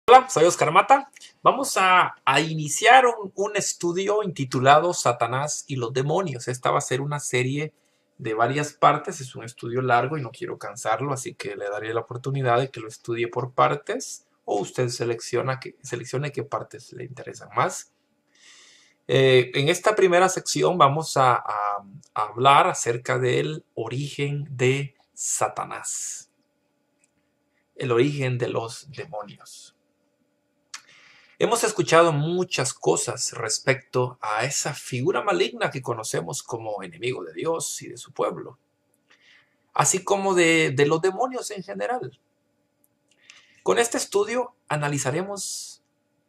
Hola, soy Oscar Mata. Vamos a iniciar un estudio intitulado Satanás y los demonios. Esta va a ser una serie de varias partes. Es un estudio largo y no quiero cansarlo, así que le daré la oportunidad de que lo estudie por partes o usted seleccione qué partes le interesan más. En esta primera sección vamos a hablar acerca del origen de Satanás, el origen de los demonios. Hemos escuchado muchas cosas respecto a esa figura maligna que conocemos como enemigo de Dios y de su pueblo, así como de los demonios en general. Con este estudio analizaremos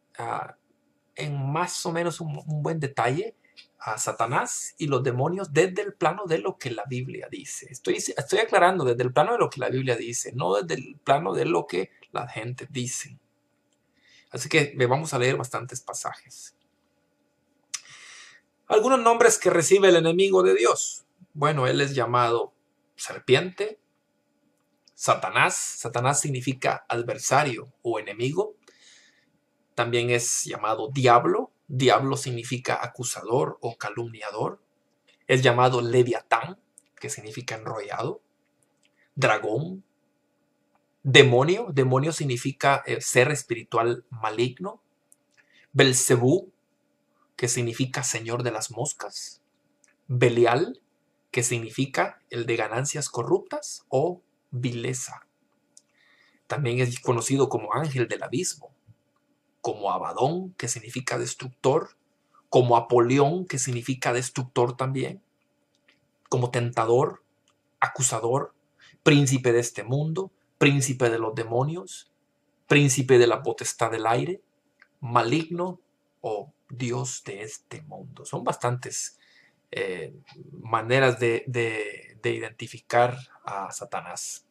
en más o menos un buen detalle a Satanás y los demonios desde el plano de lo que la Biblia dice. Estoy aclarando desde el plano de lo que la Biblia dice, no desde el plano de lo que la gente dice. Así que vamos a leer bastantes pasajes. Algunos nombres que recibe el enemigo de Dios. Bueno, él es llamado serpiente, Satanás. Satanás significa adversario o enemigo. También es llamado diablo. Diablo significa acusador o calumniador. Es llamado leviatán, que significa enrollado. Dragón. Demonio. Demonio significa ser espiritual maligno. Belcebú, que significa señor de las moscas. Belial, que significa el de ganancias corruptas, o vileza. También es conocido como ángel del abismo, como Abadón, que significa destructor, como Apolión, que significa destructor también, como tentador, acusador, príncipe de este mundo, príncipe de los demonios, príncipe de la potestad del aire, maligno o Dios de este mundo. Son bastantes maneras de identificar a Satanás.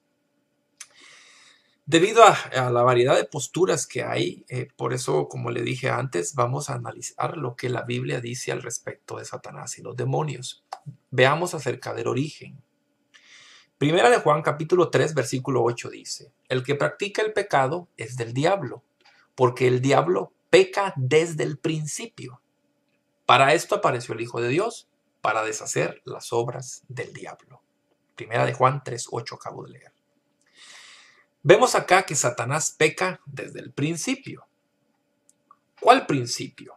Debido a la variedad de posturas que hay, por eso, como le dije antes, vamos a analizar lo que la Biblia dice al respecto de Satanás y los demonios. Veamos acerca del origen. Primera de Juan, capítulo 3, versículo 8 dice: el que practica el pecado es del diablo, porque el diablo peca desde el principio. Para esto apareció el Hijo de Dios, para deshacer las obras del diablo. Primera de Juan 3, 8 acabo de leer. Vemos acá que Satanás peca desde el principio. ¿Cuál principio?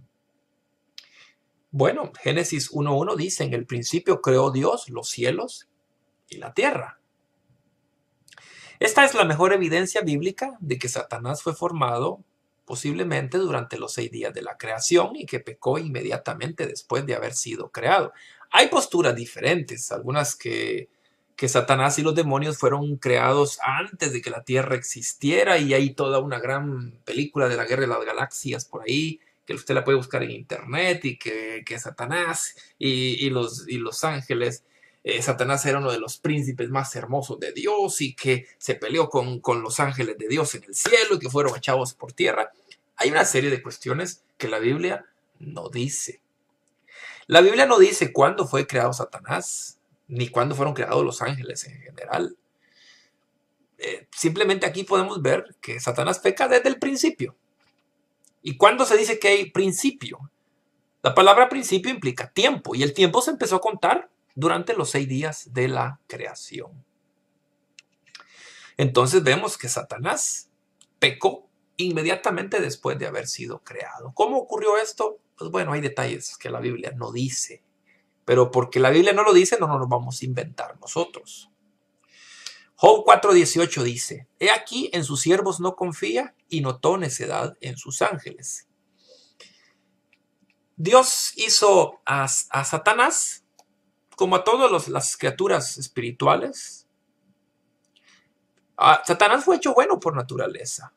Bueno, Génesis 1:1 dice: en el principio creó Dios los cielos y la tierra. Esta es la mejor evidencia bíblica de que Satanás fue formado posiblemente durante los 6 días de la creación y que pecó inmediatamente después de haber sido creado. Hay posturas diferentes, algunas que Satanás y los demonios fueron creados antes de que la Tierra existiera, y hay toda una gran película de la Guerra de las Galaxias por ahí, que usted la puede buscar en internet, y que Satanás y los ángeles, Satanás era uno de los príncipes más hermosos de Dios y que se peleó con los ángeles de Dios en el cielo y que fueron echados por tierra. Hay una serie de cuestiones que la Biblia no dice. La Biblia no dice cuándo fue creado Satanás, ni cuándo fueron creados los ángeles en general. Simplemente aquí podemos ver que Satanás peca desde el principio. ¿Y cuándo se dice que hay principio? La palabra principio implica tiempo, y el tiempo se empezó a contar durante los 6 días de la creación. Entonces vemos que Satanás pecó inmediatamente después de haber sido creado. ¿Cómo ocurrió esto? Pues bueno, hay detalles que la Biblia no dice, pero porque la Biblia no lo dice, no nos lo vamos a inventar nosotros. Job 4:18 dice: he aquí, en sus siervos no confía, y notó necedad en sus ángeles. Dios hizo a Satanás como a todas las criaturas espirituales. Satanás fue hecho bueno por naturaleza.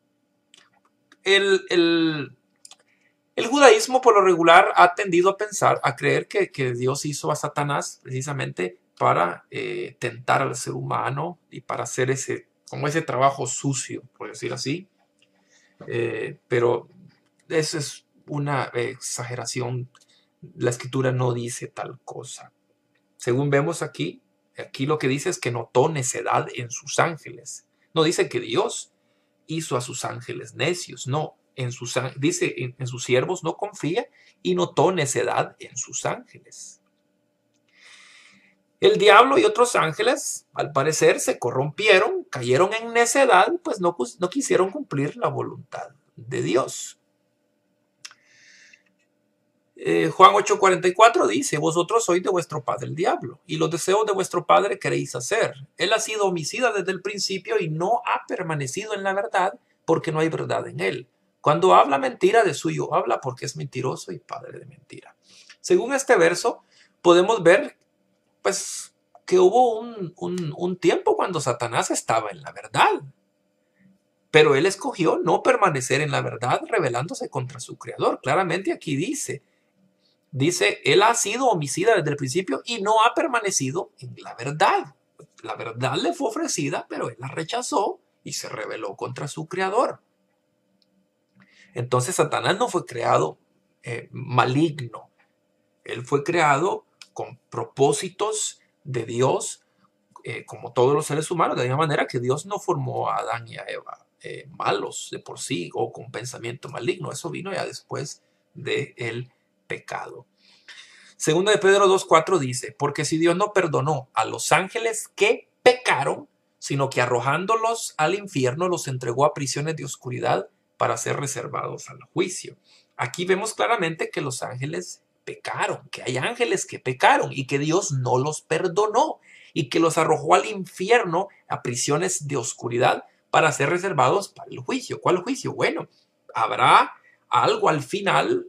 El judaísmo por lo regular ha tendido a creer que Dios hizo a Satanás precisamente para tentar al ser humano y para hacer ese trabajo sucio, por decir así. Pero eso es una exageración. La escritura no dice tal cosa. Según vemos aquí lo que dice es que notó necedad en sus ángeles. No dice que Dios hizo a sus ángeles necios. No, dice, en sus siervos no confía y notó necedad en sus ángeles. El diablo y otros ángeles, al parecer, se corrompieron, cayeron en necedad, pues no quisieron cumplir la voluntad de Dios. Juan 8:44 dice: vosotros sois de vuestro padre el diablo, y los deseos de vuestro padre queréis hacer. Él ha sido homicida desde el principio y no ha permanecido en la verdad, porque no hay verdad en él. Cuando habla mentira, de suyo habla, porque es mentiroso y padre de mentira. Según este verso, podemos ver pues que hubo un tiempo cuando Satanás estaba en la verdad, pero él escogió no permanecer en la verdad, rebelándose contra su creador. Claramente aquí dice, él ha sido homicida desde el principio y no ha permanecido en la verdad. La verdad le fue ofrecida, pero él la rechazó y se rebeló contra su creador. Entonces Satanás no fue creado maligno. Él fue creado con propósitos de Dios, como todos los seres humanos, de la misma manera que Dios no formó a Adán y a Eva malos de por sí o con pensamiento maligno. Eso vino ya después del pecado. Segunda de Pedro 2:4 dice: porque si Dios no perdonó a los ángeles que pecaron, sino que arrojándolos al infierno los entregó a prisiones de oscuridad para ser reservados al juicio. Aquí vemos claramente que los ángeles pecaron, que hay ángeles que pecaron y que Dios no los perdonó y que los arrojó al infierno, a prisiones de oscuridad para ser reservados para el juicio. ¿Cuál juicio? Bueno, habrá algo al final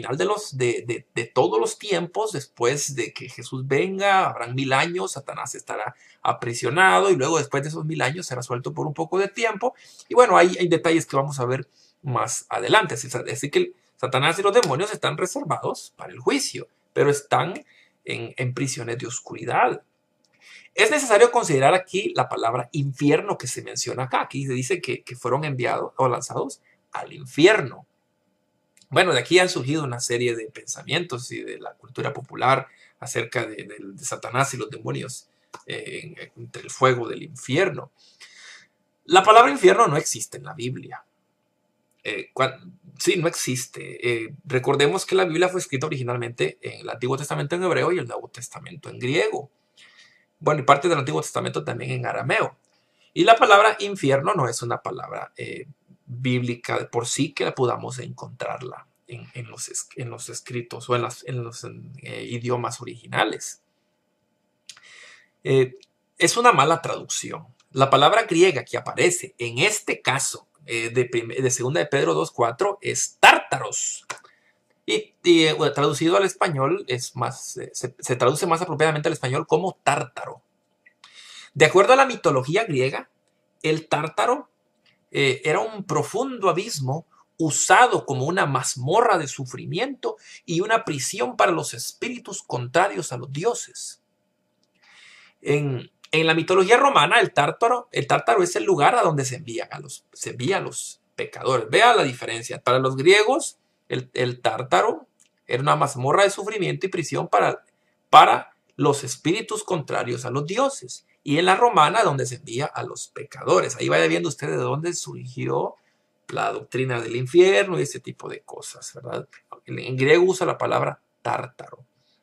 de todos los tiempos, después de que Jesús venga, habrán 1000 años, Satanás estará aprisionado y luego después de esos 1000 años será suelto por un poco de tiempo. Y bueno, hay detalles que vamos a ver más adelante. Así que Satanás y los demonios están reservados para el juicio, pero están en prisiones de oscuridad. Es necesario considerar aquí la palabra infierno que se menciona acá. Aquí se dice que fueron enviados o lanzados al infierno. Bueno, de aquí han surgido una serie de pensamientos y de la cultura popular acerca de Satanás y los demonios entre el fuego del infierno. La palabra infierno no existe en la Biblia. Sí, no existe. Recordemos que la Biblia fue escrita originalmente en el Antiguo Testamento en hebreo y el Nuevo Testamento en griego. Bueno, y parte del Antiguo Testamento también en arameo. Y la palabra infierno no es una palabra bíblica de por sí que la podamos encontrarla en los escritos o en los idiomas originales. Es una mala traducción. La palabra griega que aparece en este caso de segunda de Pedro 2:4 es tártaros. Y bueno, traducido al español se traduce más apropiadamente al español como tártaro. De acuerdo a la mitología griega, el tártaro era un profundo abismo usado como una mazmorra de sufrimiento y una prisión para los espíritus contrarios a los dioses. En la mitología romana, el tártaro es el lugar a donde se envía a los pecadores. Vea la diferencia. Para los griegos, el tártaro era una mazmorra de sufrimiento y prisión para los espíritus contrarios a los dioses. Y en la romana, donde se envía a los pecadores. Ahí vaya viendo usted de dónde surgió la doctrina del infierno y ese tipo de cosas, ¿verdad? En griego usa la palabra tártaro.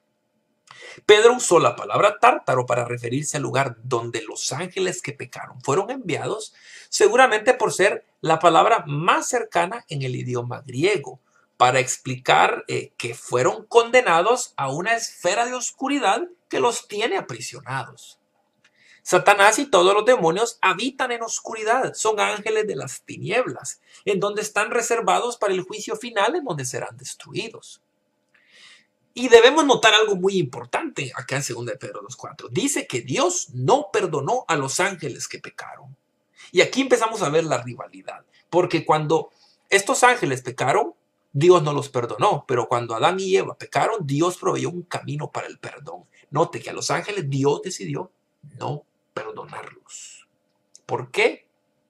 Pedro usó la palabra tártaro para referirse al lugar donde los ángeles que pecaron fueron enviados, seguramente por ser la palabra más cercana en el idioma griego, para explicar que fueron condenados a una esfera de oscuridad que los tiene aprisionados. Satanás y todos los demonios habitan en oscuridad, son ángeles de las tinieblas, en donde están reservados para el juicio final, en donde serán destruidos. Y debemos notar algo muy importante acá en 2 de Pedro 2:4. Dice que Dios no perdonó a los ángeles que pecaron. Y aquí empezamos a ver la rivalidad, porque cuando estos ángeles pecaron, Dios no los perdonó, pero cuando Adán y Eva pecaron, Dios proveyó un camino para el perdón. Note que a los ángeles Dios decidió no perdonarlos. ¿Por qué?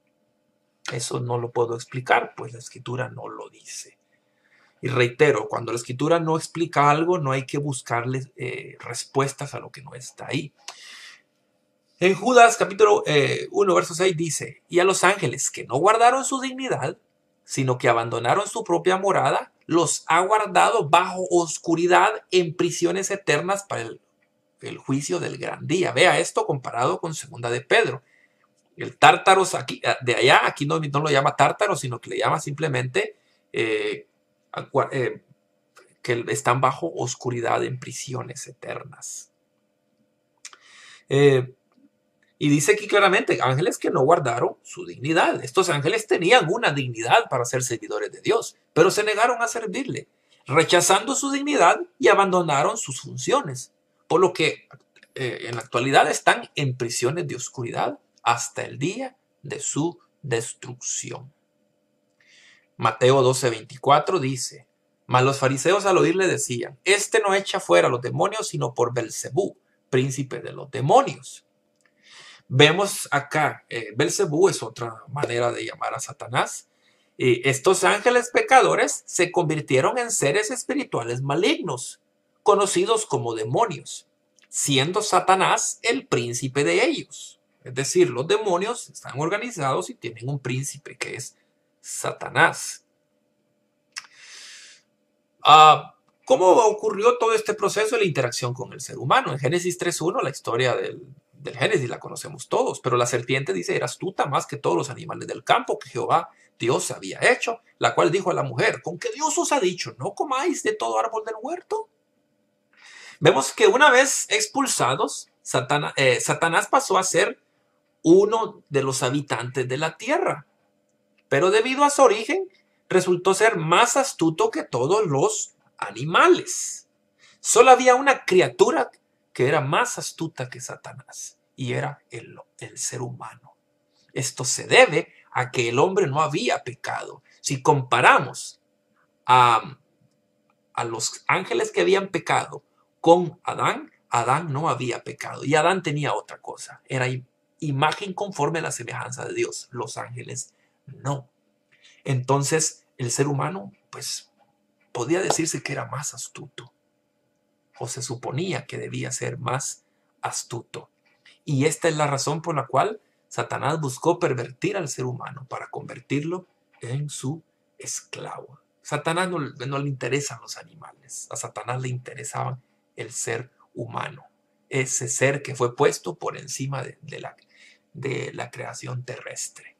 Eso no lo puedo explicar, pues la Escritura no lo dice. Y reitero, cuando la Escritura no explica algo, no hay que buscarle respuestas a lo que no está ahí. En Judas capítulo 1, verso 6 dice, y a los ángeles que no guardaron su dignidad, sino que abandonaron su propia morada, los ha guardado bajo oscuridad en prisiones eternas para el juicio del gran día. Vea esto comparado con segunda de Pedro. El tártaros aquí, de allá, aquí no lo llama tártaro, sino que le llama simplemente que están bajo oscuridad en prisiones eternas. Y dice aquí claramente, ángeles que no guardaron su dignidad. Estos ángeles tenían una dignidad para ser servidores de Dios, pero se negaron a servirle, rechazando su dignidad y abandonaron sus funciones. Por lo que en la actualidad están en prisiones de oscuridad hasta el día de su destrucción. Mateo 12:24 dice, mas los fariseos al oírle decían, este no echa fuera a los demonios, sino por Belcebú, príncipe de los demonios. Vemos acá, Belcebú es otra manera de llamar a Satanás. Estos ángeles pecadores se convirtieron en seres espirituales malignos, conocidos como demonios, siendo Satanás el príncipe de ellos. Es decir, los demonios están organizados y tienen un príncipe que es Satanás. ¿Cómo ocurrió todo este proceso de la interacción con el ser humano? En Génesis 3:1, la historia del Génesis la conocemos todos, pero la serpiente dice, era astuta más que todos los animales del campo que Jehová Dios había hecho, la cual dijo a la mujer, ¿con qué Dios os ha dicho, no comáis de todo árbol del huerto? Vemos que una vez expulsados, Satanás pasó a ser uno de los habitantes de la tierra, pero debido a su origen, resultó ser más astuto que todos los animales. Solo había una criatura que era más astuta que Satanás, y era el ser humano. Esto se debe a que el hombre no había pecado. Si comparamos a los ángeles que habían pecado con Adán, Adán no había pecado, y Adán tenía otra cosa, era imagen conforme a la semejanza de Dios. Los ángeles no. Entonces, el ser humano, pues, podía decirse que era más astuto, o se suponía que debía ser más astuto. Y esta es la razón por la cual Satanás buscó pervertir al ser humano para convertirlo en su esclavo. Satanás no le interesan los animales, a Satanás le interesaba el ser humano, ese ser que fue puesto por encima de la creación terrestre.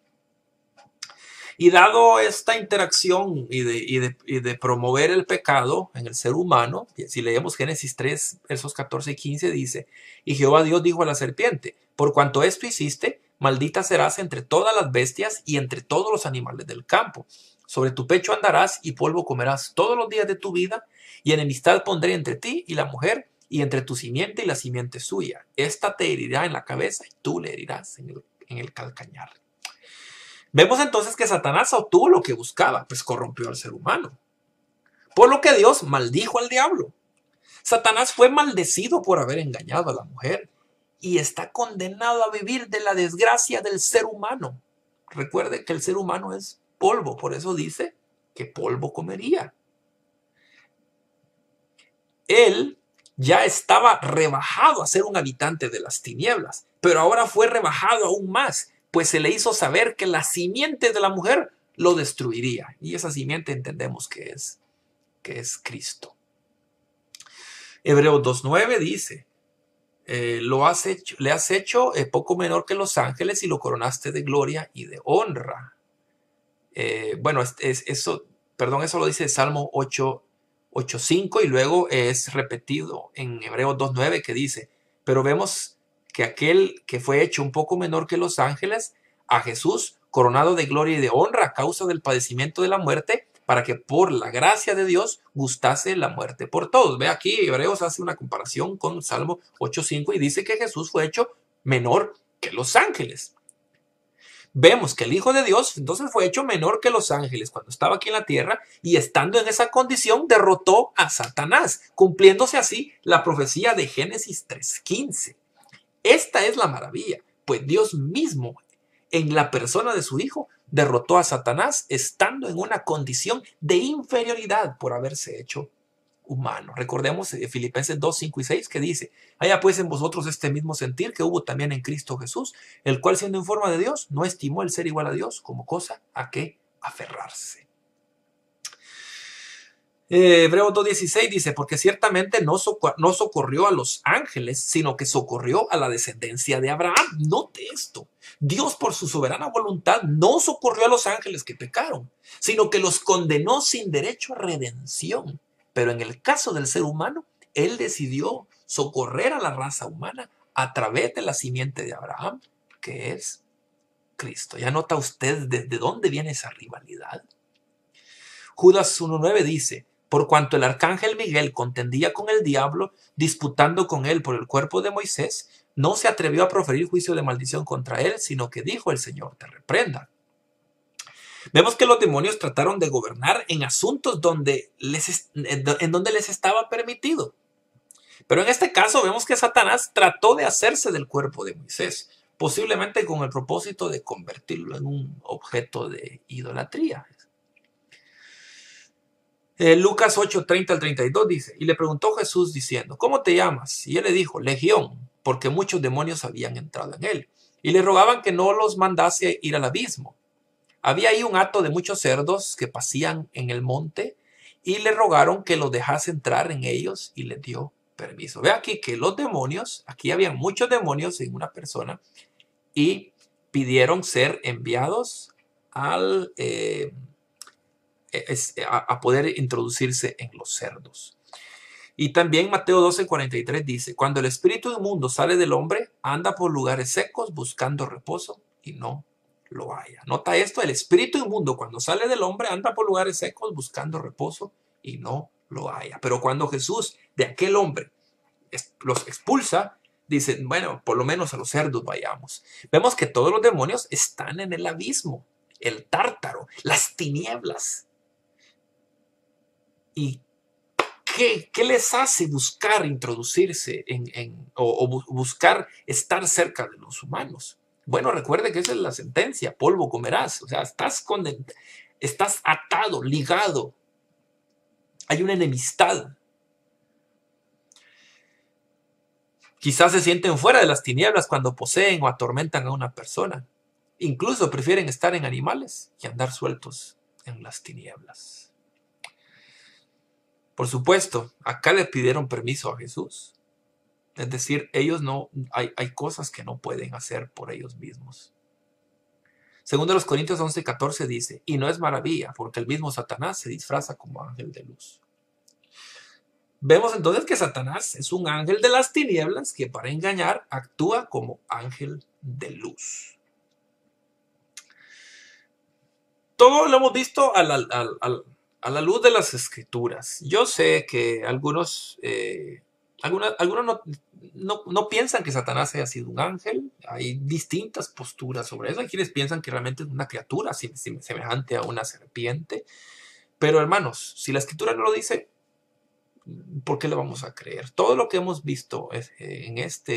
Y dado esta interacción y de promover el pecado en el ser humano, si leemos Génesis 3, versos 14 y 15, dice, y Jehová Dios dijo a la serpiente, por cuanto esto hiciste, maldita serás entre todas las bestias y entre todos los animales del campo. Sobre tu pecho andarás y polvo comerás todos los días de tu vida, y enemistad pondré entre ti y la mujer, y entre tu simiente y la simiente suya. Esta te herirá en la cabeza y tú le herirás en el calcañar. Vemos entonces que Satanás obtuvo lo que buscaba, pues corrompió al ser humano. Por lo que Dios maldijo al diablo. Satanás fue maldecido por haber engañado a la mujer y está condenado a vivir de la desgracia del ser humano. Recuerde que el ser humano es polvo, por eso dice que polvo comería. Él ya estaba rebajado a ser un habitante de las tinieblas, pero ahora fue rebajado aún más, pues se le hizo saber que la simiente de la mujer lo destruiría. Y esa simiente entendemos que es Cristo. Hebreos 2:9 dice, le has hecho poco menor que los ángeles y lo coronaste de gloria y de honra. Eso lo dice Salmo 8:5 y luego es repetido en Hebreos 2:9 que dice, pero vemos que aquel que fue hecho un poco menor que los ángeles, a Jesús, coronado de gloria y de honra a causa del padecimiento de la muerte, para que por la gracia de Dios gustase la muerte por todos. Ve aquí, Hebreos hace una comparación con Salmo 8:5 y dice que Jesús fue hecho menor que los ángeles. Vemos que el Hijo de Dios entonces fue hecho menor que los ángeles cuando estaba aquí en la tierra y estando en esa condición derrotó a Satanás, cumpliéndose así la profecía de Génesis 3:15. Esta es la maravilla, pues Dios mismo, en la persona de su Hijo, derrotó a Satanás estando en una condición de inferioridad por haberse hecho humano. Recordemos Filipenses 2, 5 y 6 que dice: haya pues en vosotros este mismo sentir que hubo también en Cristo Jesús, el cual siendo en forma de Dios, no estimó el ser igual a Dios como cosa a que aferrarse. Hebreos 2:16 dice: porque ciertamente no socorrió a los ángeles, sino que socorrió a la descendencia de Abraham. Note esto: Dios por su soberana voluntad no socorrió a los ángeles que pecaron, sino que los condenó sin derecho a redención. Pero en el caso del ser humano, Él decidió socorrer a la raza humana a través de la simiente de Abraham, que es Cristo. ¿Ya nota usted desde dónde viene esa rivalidad? Judas 1:9 dice: por cuanto el arcángel Miguel contendía con el diablo, disputando con él por el cuerpo de Moisés, no se atrevió a proferir juicio de maldición contra él, sino que dijo: el Señor te reprenda. Vemos que los demonios trataron de gobernar en asuntos en donde les estaba permitido. Pero en este caso vemos que Satanás trató de hacerse del cuerpo de Moisés, posiblemente con el propósito de convertirlo en un objeto de idolatría. Lucas 8:30 al 32 dice: y le preguntó Jesús diciendo: ¿cómo te llamas? Y él le dijo: Legión, porque muchos demonios habían entrado en él, y le rogaban que no los mandase ir al abismo. Había ahí un hato de muchos cerdos que pasían en el monte, y le rogaron que los dejase entrar en ellos, y les dio permiso. Ve aquí que los demonios, aquí habían muchos demonios en una persona, y pidieron ser enviados a poder introducirse en los cerdos. Y también Mateo 12:43 dice: cuando el espíritu inmundo sale del hombre, anda por lugares secos buscando reposo y no lo halla. Nota esto: el espíritu inmundo cuando sale del hombre anda por lugares secos buscando reposo y no lo halla. Pero cuando Jesús de aquel hombre los expulsa, dice: bueno, por lo menos a los cerdos vayamos. Vemos que todos los demonios están en el abismo, el tártaro, las tinieblas. ¿Y qué les hace buscar introducirse o buscar estar cerca de los humanos? Bueno, recuerde que esa es la sentencia: polvo comerás. O sea, estás atado, ligado. Hay una enemistad. Quizás se sienten fuera de las tinieblas cuando poseen o atormentan a una persona. Incluso prefieren estar en animales que andar sueltos en las tinieblas. Por supuesto, acá le pidieron permiso a Jesús. Es decir, ellos hay cosas que no pueden hacer por ellos mismos. Segundo los Corintios 11:14 dice: y no es maravilla, porque el mismo Satanás se disfraza como ángel de luz. Vemos entonces que Satanás es un ángel de las tinieblas que para engañar actúa como ángel de luz. Todo lo hemos visto a la luz de las escrituras. Yo sé que algunos no piensan que Satanás haya sido un ángel. Hay distintas posturas sobre eso. Hay quienes piensan que realmente es una criatura semejante a una serpiente. Pero hermanos, si la escritura no lo dice, ¿por qué le vamos a creer? Todo lo que hemos visto en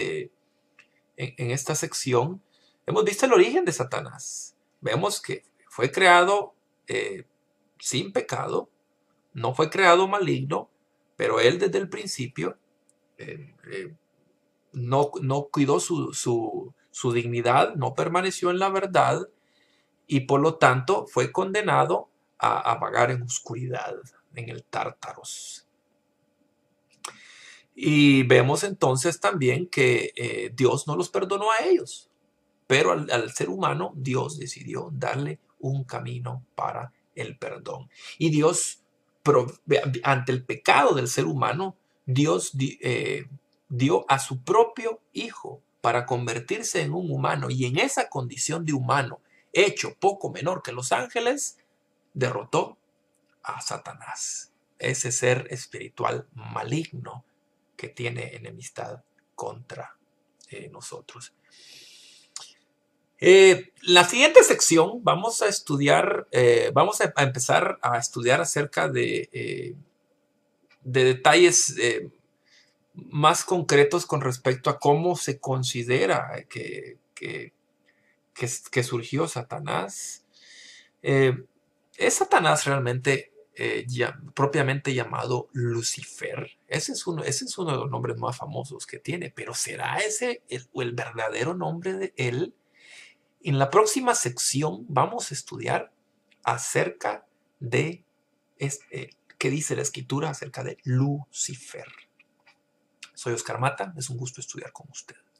esta sección, hemos visto el origen de Satanás. Vemos que fue creado sin pecado, no fue creado maligno, pero él desde el principio no cuidó su dignidad, no permaneció en la verdad y por lo tanto fue condenado a vagar en oscuridad, en el Tártaros. Y vemos entonces también que Dios no los perdonó a ellos, pero al ser humano Dios decidió darle un camino para el perdón. Y Dios, ante el pecado del ser humano, Dios dio a su propio Hijo para convertirse en un humano, y en esa condición de humano, hecho poco menor que los ángeles, derrotó a Satanás, ese ser espiritual maligno que tiene enemistad contra nosotros. La siguiente sección vamos a estudiar, vamos a empezar a estudiar acerca de detalles más concretos con respecto a cómo se considera que surgió Satanás. ¿Es Satanás realmente propiamente llamado Lucifer. Ese es uno de los nombres más famosos que tiene, pero ¿será ese el verdadero nombre de él? En la próxima sección vamos a estudiar acerca de qué dice la escritura acerca de Lucifer. Soy Oscar Mata, es un gusto estudiar con usted.